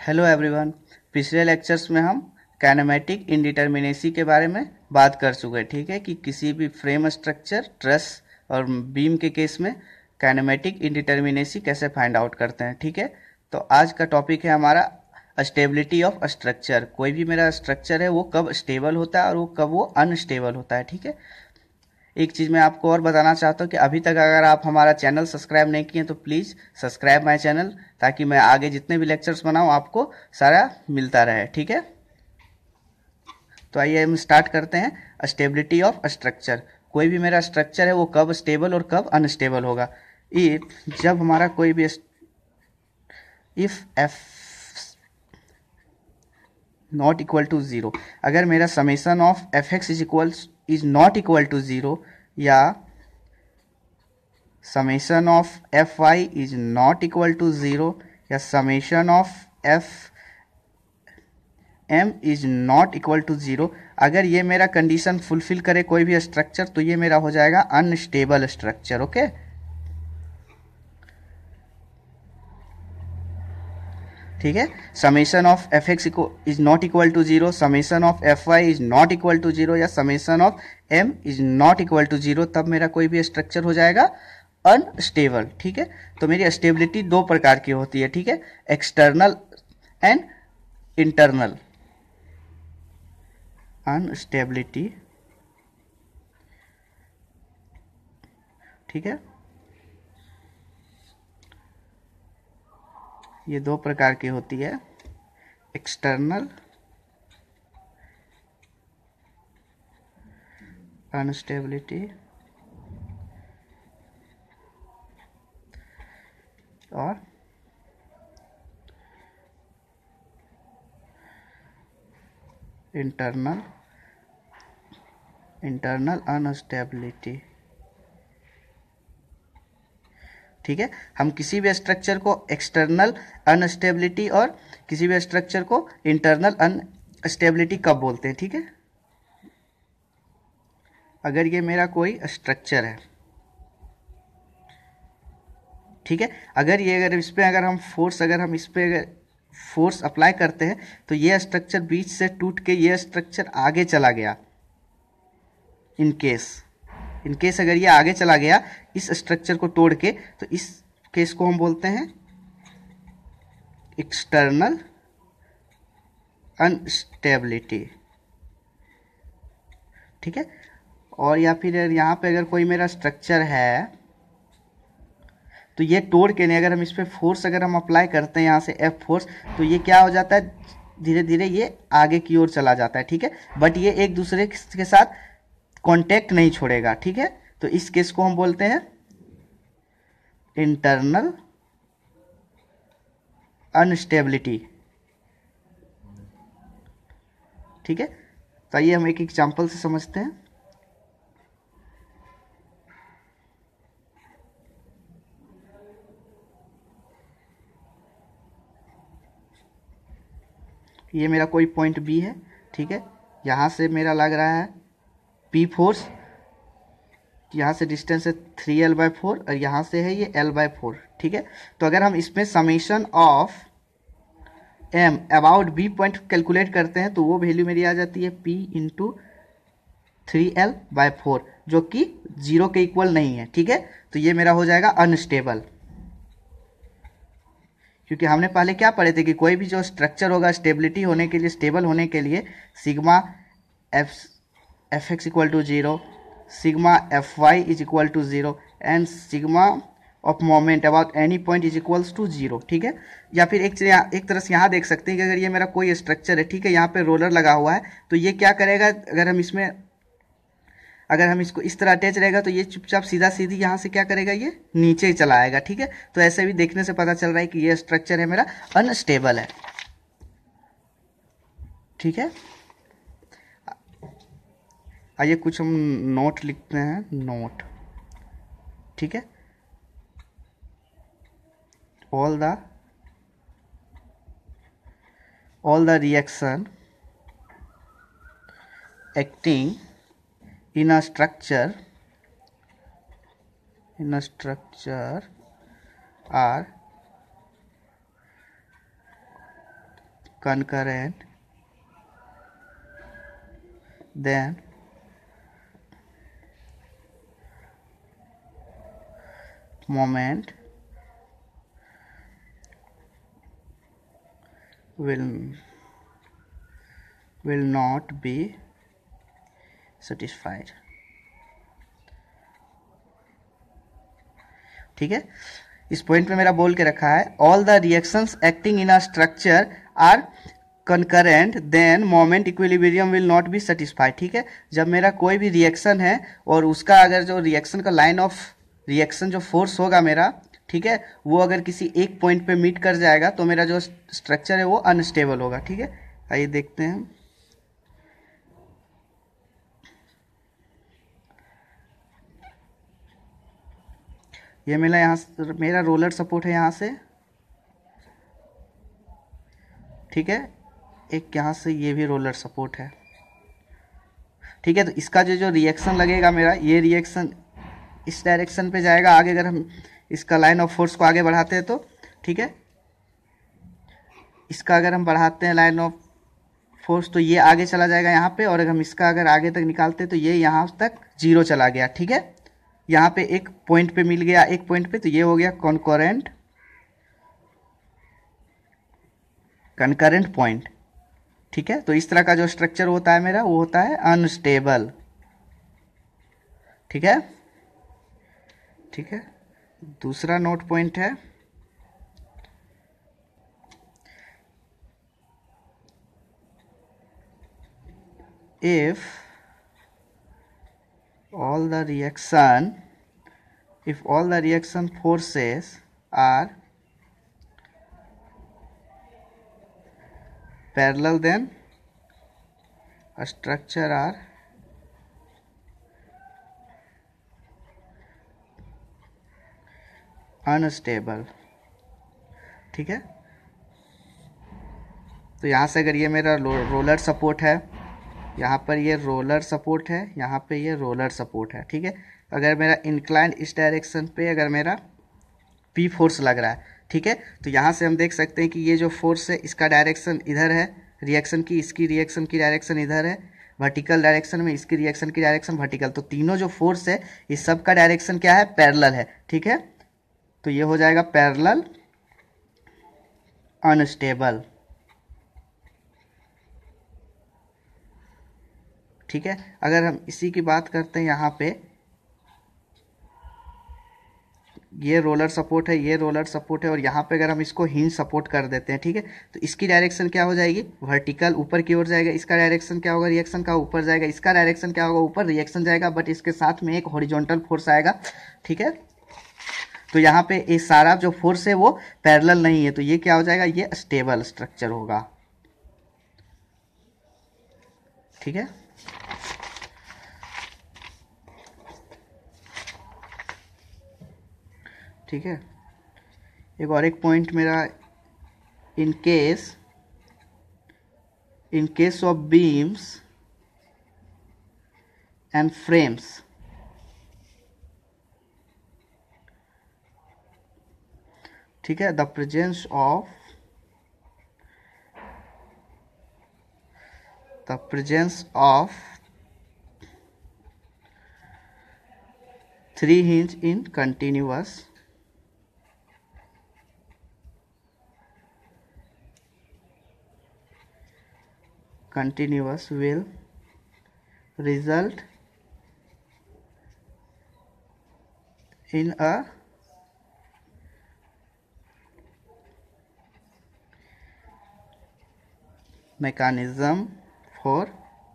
Hello everyone. पिछले lectures में हम काइनेमेटिक इंडिटरमिनेसी के बारे में बात कर चुके हैं। ठीक है कि किसी भी फ्रेम स्ट्रक्चर, ट्रस और बीम के केस में काइनेमेटिक इंडिटरमिनेसी कैसे फाइंड आउट करते हैं। ठीक है, तो आज का टॉपिक है हमारा स्टेबिलिटी ऑफ स्ट्रक्चर। कोई भी मेरा स्ट्रक्चर है वो कब स्टेबल होता है और वो कब वो अनस्टेबल होता है। ठीक है, एक चीज़ मैं आपको और बताना चाहता हूँ कि अभी तक अगर आप हमारा चैनल सब्सक्राइब नहीं किए तो प्लीज़ सब्सक्राइब माय चैनल, ताकि मैं आगे जितने भी लेक्चर्स बनाऊँ आपको सारा मिलता रहे। ठीक है, तो आइए हम स्टार्ट करते हैं। Stability of structure. कोई भी मेरा स्ट्रक्चर है वो कब स्टेबल और कब अनस्टेबल होगा। जब हमारा कोई भी if F not equal to zero, अगर मेरा summation of F X is not equal to zero, या summation of F Y is not equal to zero, या summation of F M is not equal to zero, अगर ये मेरा condition fulfil करे कोई भी स्ट्रक्चर, तो ये मेरा हो जाएगा अनस्टेबल स्ट्रक्चर। ओके, ठीक है। Summation of F X is not equal to zero, summation of F Y is not equal to zero, या summation of M is not equal to zero, तब मेरा कोई भी स्ट्रक्चर हो जाएगा अनस्टेबल। ठीक है, तो मेरी स्टेबिलिटी दो प्रकार की होती है। ठीक है, एक्सटर्नल एंड इंटरनल। अनस्टेबिलिटी, ठीक है, ये दो प्रकार की होती है, एक्सटर्नल अनस्टेबिलिटी और इंटरनल अनस्टेबिलिटी। ठीक है, हम किसी भी स्ट्रक्चर को एक्सटर्नल अनस्टेबिलिटी और किसी भी स्ट्रक्चर को इंटरनल अनस्टेबिलिटी कब बोलते हैं। ठीक है, अगर ये मेरा कोई स्ट्रक्चर है, ठीक है, अगर इस पे अगर हम फोर्स अप्लाई करते हैं तो ये स्ट्रक्चर बीच से टूट के ये स्ट्रक्चर आगे चला गया, इन केस अगर ये आगे चला गया इस स्ट्रक्चर को तोड़ के, तो इस केस को हम बोलते हैं एक्सटर्नल अनस्टेबिलिटी। ठीक है, और या फिर यहाँ पे अगर कोई मेरा स्ट्रक्चर है तो ये तोड़ के नहीं, अगर हम इस पे फोर्स अगर हम अप्लाई करते हैं यहाँ से एफ फोर्स, तो ये क्या हो जाता है, धीरे धीरे ये आगे की ओर चला जाता है। ठीक है, बट ये एक दूसरे के साथ कांटेक्ट नहीं छोड़ेगा। ठीक है, तो इस केस को हम बोलते हैं इंटरनल अनस्टेबिलिटी। ठीक है, तो आइए हम एक एग्जांपल से समझते हैं। ये मेरा कोई पॉइंट बी है। ठीक है, यहाँ से मेरा लग रहा है पी फोर्स, यहाँ से डिस्टेंस है 3l/4 और यहाँ से है ये l/4। ठीक है, तो अगर हम इसमें summation of M about B point calculate करते हैं तो वो वैल्यू मेरी आ जाती है p इंटू 3l/4, जो कि 0 के इक्वल नहीं है। ठीक है, तो ये मेरा हो जाएगा अनस्टेबल, क्योंकि हमने पहले क्या पढ़े थे कि कोई भी जो स्ट्रक्चर होगा स्टेबिलिटी होने के लिए, स्टेबल होने के लिए, sigma F X equal to 0, sigma F Y is equal to 0 and sigma of moment about any point is equals to 0। ठीक है, या फिर एक तरह से यहाँ देख सकते हैं कि अगर ये मेरा कोई स्ट्रक्चर है, ठीक है, यहाँ पे रोलर लगा हुआ है, तो ये क्या करेगा, अगर हम इसको इस तरह अटैच रहेगा तो ये चुपचाप सीधा सीधी यहाँ से क्या करेगा, ये नीचे ही चला आएगा। ठीक है, तो ऐसे भी देखने से पता चल रहा है कि ये स्ट्रक्चर है मेरा अनस्टेबल है। ठीक है, आइए कुछ हम नोट लिखते हैं, नोट। ठीक है, all the reaction acting in a structure are concurrent, then moment will not be satisfied। ठीक है, इस पॉइंट पे मेरा बोल के रखा है all the reactions acting in a structure are concurrent then moment equilibrium will not be satisfied। ठीक है, जब मेरा कोई भी रिएक्शन है और उसका अगर जो रिएक्शन का लाइन ऑफ रिएक्शन जो फोर्स होगा मेरा, ठीक है, वो अगर किसी एक पॉइंट पे मीट कर जाएगा तो मेरा जो स्ट्रक्चर है वो अनस्टेबल होगा। ठीक है, आइए देखते हैं। ये मेरा रोलर सपोर्ट है यहाँ से, ठीक है, एक यहाँ से ये भी रोलर सपोर्ट है। ठीक है, तो इसका जो रिएक्शन लगेगा मेरा, ये रिएक्शन इस डायरेक्शन पे जाएगा आगे, अगर हम इसका लाइन ऑफ फोर्स को आगे बढ़ाते हैं तो, ठीक है, इसका अगर हम बढ़ाते हैं लाइन ऑफ फोर्स तो ये आगे चला जाएगा यहाँ पे, और अगर हम इसका अगर आगे तक निकालते हैं तो ये यहाँ तक 0 चला गया। ठीक है, यहाँ पे एक पॉइंट पे मिल गया, एक पॉइंट पे, तो ये हो गया कनकरेंट पॉइंट। ठीक है, तो इस तरह का जो स्ट्रक्चर होता है मेरा वो होता है अनस्टेबल। ठीक है, ठीक है, दूसरा नोट पॉइंट है if all the reaction forces are parallel, then a structure are unstable। ठीक है, तो यहाँ से अगर ये मेरा रोलर सपोर्ट है, यहाँ पर ये रोलर सपोर्ट है, यहाँ पे ये रोलर सपोर्ट है। ठीक है, अगर मेरा इंक्लाइंड इस डायरेक्शन पे अगर मेरा पी फोर्स लग रहा है, ठीक है, तो यहाँ से हम देख सकते हैं कि ये जो फोर्स है इसका डायरेक्शन इधर है रिएक्शन की, इसकी रिएक्शन की डायरेक्शन इधर है वर्टिकल डायरेक्शन में, इसकी रिएक्शन की डायरेक्शन वर्टिकल, तो तीनों जो फोर्स है इस सब का डायरेक्शन क्या है, पैरेलल है। ठीक है, तो ये हो जाएगा पैरेलल अनस्टेबल। ठीक है, अगर हम इसी की बात करते हैं, यहाँ पे ये रोलर सपोर्ट है, ये रोलर सपोर्ट है, और यहाँ पे अगर हम इसको हिंज सपोर्ट कर देते हैं, ठीक है, तो इसकी डायरेक्शन क्या हो जाएगी, वर्टिकल ऊपर की ओर जाएगा। इसका डायरेक्शन क्या होगा, रिएक्शन का ऊपर जाएगा। इसका डायरेक्शन क्या होगा, ऊपर रिएक्शन जाएगा, बट इसके साथ में एक हॉरिजॉन्टल फोर्स आएगा। ठीक है, तो यहाँ पे ये सारा जो फोर्स है वो पैरेलल नहीं है, तो ये क्या हो जाएगा, ये स्टेबल स्ट्रक्चर होगा। ठीक है, ठीक है, एक और एक पॉइंट मेरा, in case of beams and frames, ठीक है, the presence of 3 hinge in continuous will result in a mechanism for,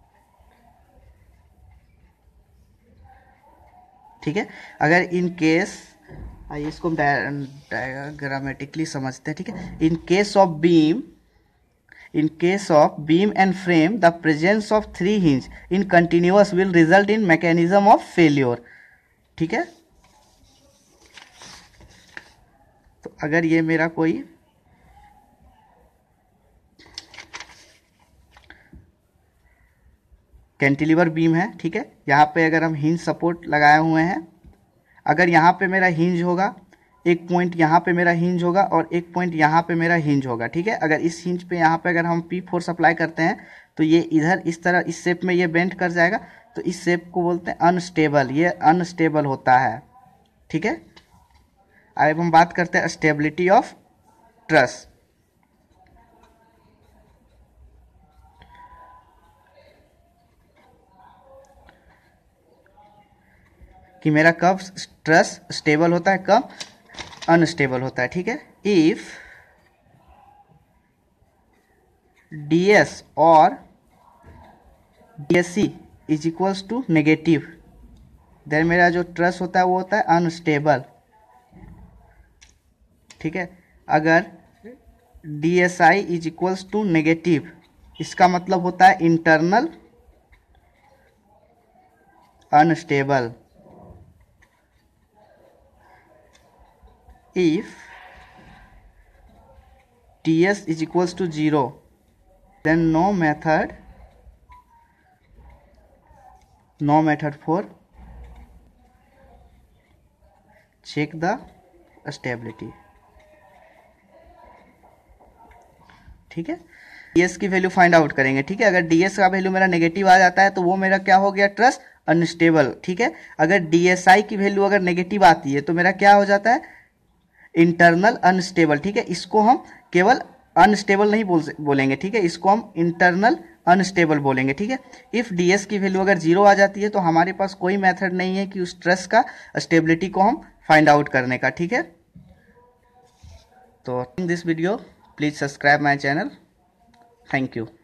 ठीक है, अगर इन केस, आइए इसको डायग्रामेटिकली समझते हैं। ठीक है, in case of beam and frame the presence of 3 hinge in continuous will result in mechanism of failure. ठीक है, तो अगर ये मेरा कोई कैंटिलीवर बीम है, ठीक है, यहाँ पे अगर हम हिंज सपोर्ट लगाए हुए हैं, अगर यहाँ पे मेरा हिंज होगा, एक पॉइंट यहाँ पे मेरा हिंज होगा और एक पॉइंट यहाँ पे मेरा हिंज होगा, ठीक है। अगर इस हिंज पे यहाँ पे अगर हम पी फोर्स अप्लाई करते हैं तो ये इधर इस तरह इस शेप में ये बेंड कर जाएगा, तो इस शेप को बोलते हैं अनस्टेबल, ये अनस्टेबल होता है, ठीक है। अब हम बात करते हैं स्टेबिलिटी ऑफ ट्रस। कि मेरा कब ट्रस स्टेबल होता है, कब अनस्टेबल होता है, ठीक है। इफ ds और dsc is equals to negative, then मेरा जो ट्रस होता है वो होता है अनस्टेबल, ठीक है। अगर dsi is equals to negative, इसका मतलब होता है internal unstable. If ts is equals to 0, then no method for check the stability, ठीक है। ds की वैल्यू फाइंड आउट करेंगे, ठीक है। अगर ds का वैल्यू मेरा नेगेटिव आ जाता है तो वो मेरा क्या हो गया, ट्रस अनस्टेबल, ठीक है। अगर dsi की वैल्यू अगर नेगेटिव आती है तो मेरा क्या हो जाता है, इंटरनल अनस्टेबल, ठीक है। इसको हम केवल अनस्टेबल नहीं बोलेंगे, ठीक है, इसको हम इंटरनल अनस्टेबल बोलेंगे, ठीक है। इफ ds की वैल्यू अगर 0 आ जाती है तो हमारे पास कोई मेथड नहीं है कि उस ट्रस का स्टेबिलिटी को हम फाइंड आउट करने का, ठीक है। तो this video please subscribe my channel, thank you.